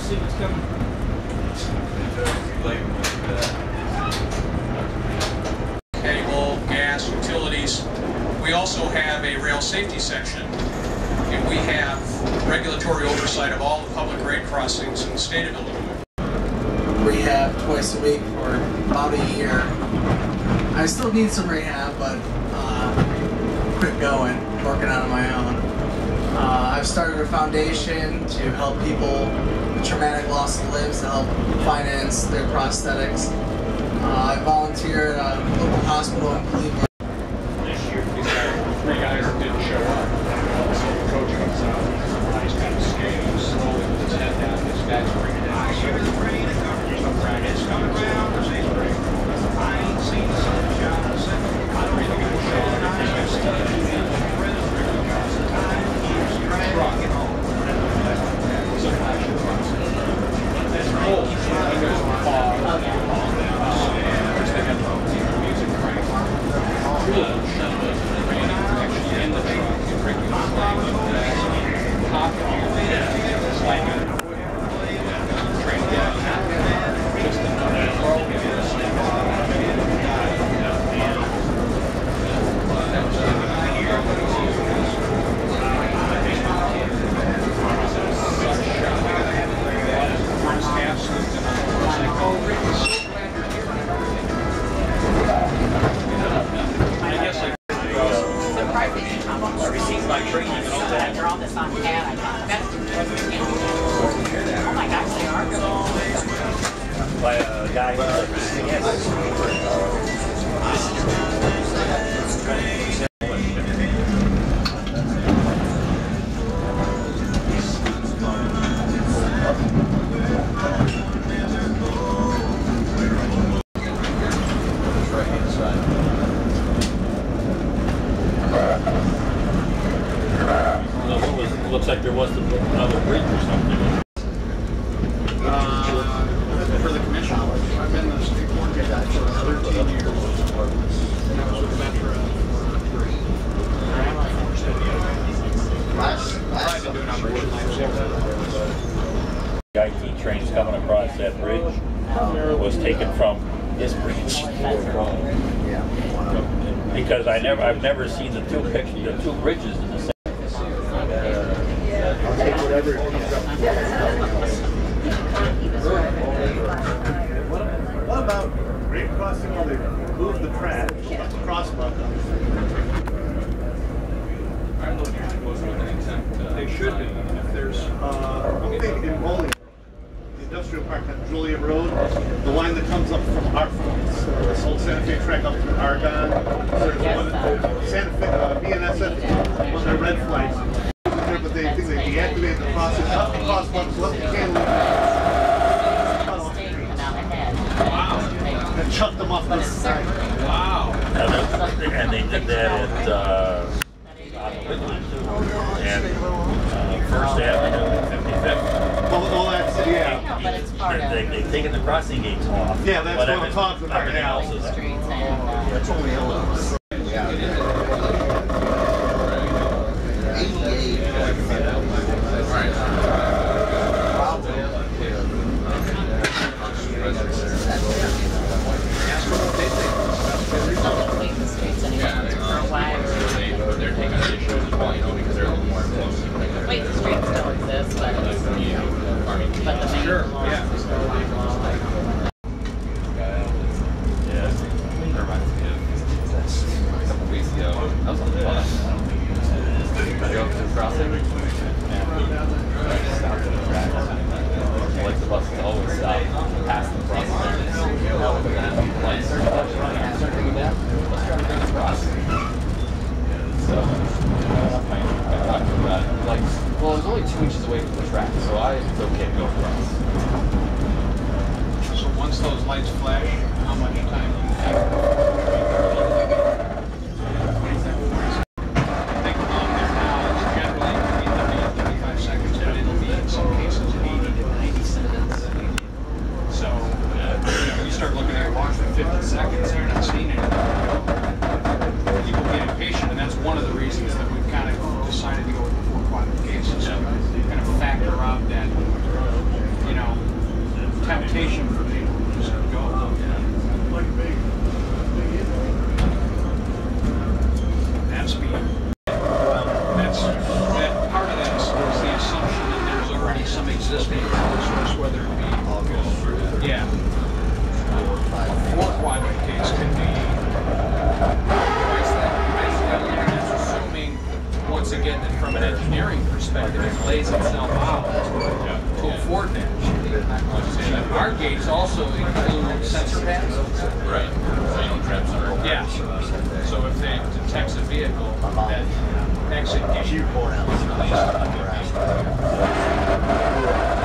see what's coming. Cable, gas, utilities. We also have a rail safety section, and we have regulatory oversight of all the public grade crossings in the state of Illinois. Rehab twice a week for about a year. I still need some rehab, but quit going, working out on my own. I've started a foundation to help people with traumatic loss of limbs to help finance their prosthetics. I volunteer at a local hospital in Cleveland. This year, three guys that didn't show up. So the coach comes out, he's kind of skating slowly with his head down. This guy's bringing it out. So it's coming around. I ain't seen the sunshine. I don't really got to show it. By a guy looks like there was another bridge or something. For the commission, I've been the state board guy for 13 years. And I was with Metro for 3. I've been doing Operation Lifesaver. IT trains coming across that bridge was taken from this bridge. Because I've never seen the two bridges in the same. I'll take whatever it comes up. What about grade crossing where they move the track, crosswalk? They should be. If there's, in Bowling, the industrial park on Julia Road, the line that comes up from our this old Santa Fe track up to Argonne. There's one Santa Fe, BNSF, one of their red flags. But they think they deactivated the crosswalks, left the cantilever. And chucked them off the side. wow. And they did that at and First Avenue and 55th. Well, that's, yeah. But it's part of They've taken the crossing gates off. Yeah, that's what I'm talking about. Everything else is. streets and That's only LOs. They're taking the issue as well, because they're a little more close. wait, the streets still exist, but the main laws are still like law. Yeah. Reminds me of a couple weeks ago. I was on the bus. I drove to the crossing and I just stopped at the track. Like the bus will always stop past the crossing. But then lights started running and started coming down. Let's try to bring it across. So I talked to him about it. Like, well, it was only 2 inches away from the track, so it's okay to go across. So once those lights flash, how much time do you have? decided to go with the 4 quadrant cases. Kind of factor out that, you know, existing power source, whether it be, yeah, four quadrant case can be twice that. And that's assuming, once again, that from an engineering perspective, it lays itself out to afford that. Our gates also include sensor pads. Right. So you don't trap somewhere. Yeah. So if they detects a vehicle, that exit gate is released.